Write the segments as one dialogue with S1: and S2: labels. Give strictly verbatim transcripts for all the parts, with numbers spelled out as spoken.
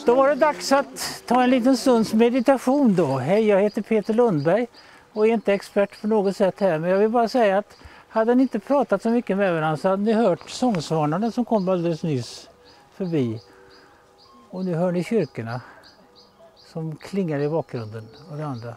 S1: Då var det dags att ta en liten stunds meditation då. Hej, jag heter Peter Lundberg och är inte expert på något sätt här. Men jag vill bara säga att hade ni inte pratat så mycket med varandra så hade ni hört sångsvanarna som kom alldeles nyss förbi. Och nu hör ni kyrkorna som klingar i bakgrunden och det andra.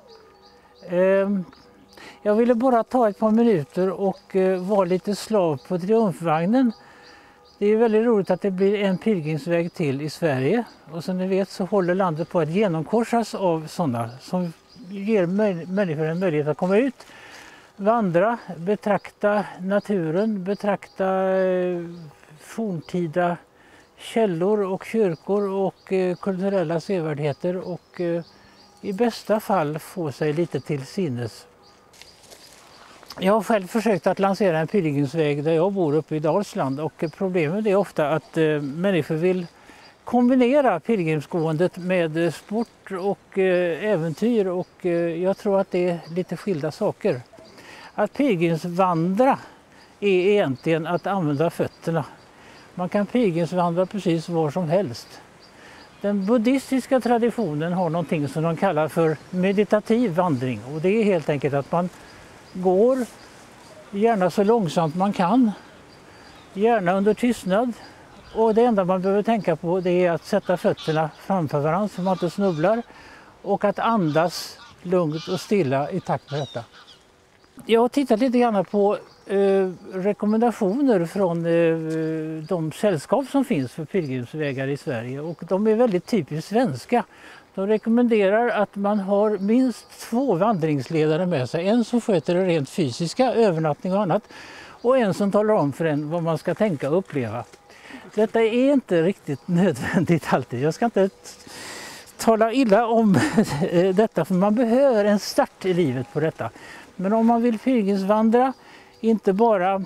S1: Ehm, jag ville bara ta ett par minuter och eh, vara lite slav på triumfvagnen. Det är väldigt roligt att det blir en pilgrimsväg till i Sverige. Och som ni vet så håller landet på att genomkorsas av sådana som ger människor en möjlighet att komma ut, vandra, betrakta naturen, betrakta eh, forntida källor och kyrkor och eh, kulturella sevärdheter och eh, i bästa fall få sig lite till sinnes. Jag har själv försökt att lansera en pilgrimsväg där jag bor uppe i Dalsland och problemet är ofta att eh, människor vill kombinera pilgrimsgåendet med sport och eh, äventyr och eh, jag tror att det är lite skilda saker. Att pilgrimsvandra är egentligen att använda fötterna. Man kan pilgrimsvandra precis var som helst. Den buddhistiska traditionen har någonting som de kallar för meditativ vandring och det är helt enkelt att man går gärna så långsamt man kan, gärna under tystnad och det enda man behöver tänka på det är att sätta fötterna framför varandra så man inte snubblar och att andas lugnt och stilla i takt med detta. Jag har tittat lite grann på eh, rekommendationer från eh, de sällskap som finns för pilgrimsvägar i Sverige och de är väldigt typiskt svenska. De rekommenderar att man har minst två vandringsledare med sig. En som sköter det rent fysiska, övernattning och annat. Och en som talar om för en vad man ska tänka och uppleva. Detta är inte riktigt nödvändigt alltid. Jag ska inte tala illa om detta för man behöver en start i livet på detta. Men om man vill pilgrimsvandra, inte bara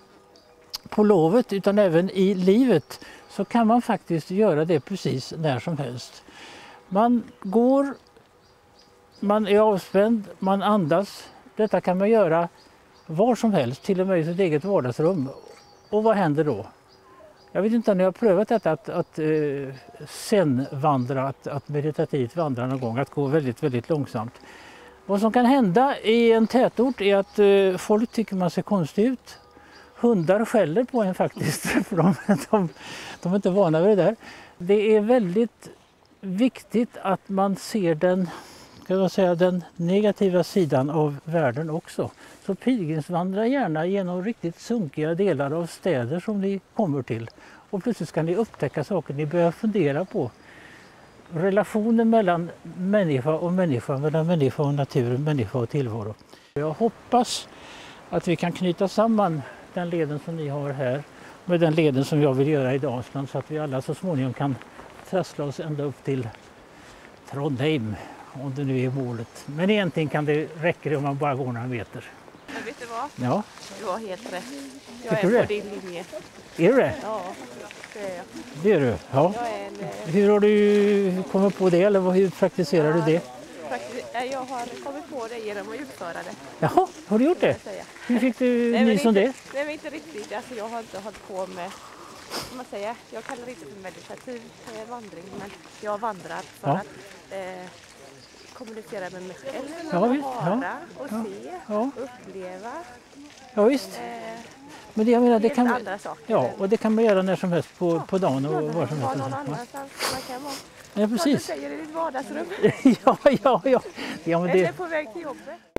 S1: på lovet utan även i livet, så kan man faktiskt göra det precis när som helst. Man går, man är avspänd, man andas. Detta kan man göra var som helst, till och med i sitt eget vardagsrum. Och vad händer då? Jag vet inte om ni har prövat detta att, att eh, sen vandra, att, att meditativt vandra någon gång, att gå väldigt, väldigt långsamt. Vad som kan hända i en tätort är att eh, folk tycker man ser konstig ut. Hundar skäller på en faktiskt, för de, de, de är inte vana vid det där. Det är väldigt viktigt att man ser den, kan jag säga, den negativa sidan av världen också. Så pilgrimsvandra gärna genom riktigt sunkiga delar av städer som ni kommer till. Och plötsligt ska ni upptäcka saker ni börjar fundera på. Relationen mellan människa och människa, mellan människa och natur, människa och tillvaro. Jag hoppas att vi kan knyta samman den leden som ni har här med den leden som jag vill göra i Dalsland så att vi alla så småningom kan trassla oss ända upp till Trondheim, om det nu är målet. Men egentligen kan det räcka om man bara går några meter.
S2: Men vet du vad?
S1: Ja.
S2: Du har helt rätt. Jag
S1: Tycker
S2: är på
S1: det?
S2: din linje.
S1: Är du det?
S2: Ja, det är jag.
S1: Det är du? Ja.
S2: Jag är en,
S1: Hur har du kommit på det eller hur praktiserar du det?
S2: faktiskt, jag har kommit på det genom att utföra det.
S1: Jaha, har du gjort det? Hur fick du
S2: Nej,
S1: nys om
S2: inte,
S1: det?
S2: Nej, men inte riktigt. Alltså, jag har inte hållit på med, som man säger, jag kallar det inte för meditativ eh, vandring, men jag vandrar för
S1: Ja.
S2: att eh, kommunicera med mig själv,
S1: Ja, visst.
S2: höra
S1: Ja.
S2: och
S1: Ja.
S2: se,
S1: Ja.
S2: uppleva.
S1: Ja visst.
S2: Eh,
S1: Men det, jag menar, det
S2: helt
S1: kan,
S2: andra saker.
S1: ja, och det kan man göra när som helst på,
S2: Ja.
S1: på dagen och
S2: Ja,
S1: var som
S2: var
S1: helst.
S2: någon
S1: Ja.
S2: annanstans man kan vara.
S1: Ja,
S2: Som du
S1: precis.
S2: säger, i ditt vardagsrum.
S1: Ja, ja, ja. Ja, men
S2: Eller
S1: det,
S2: på väg till jobbet.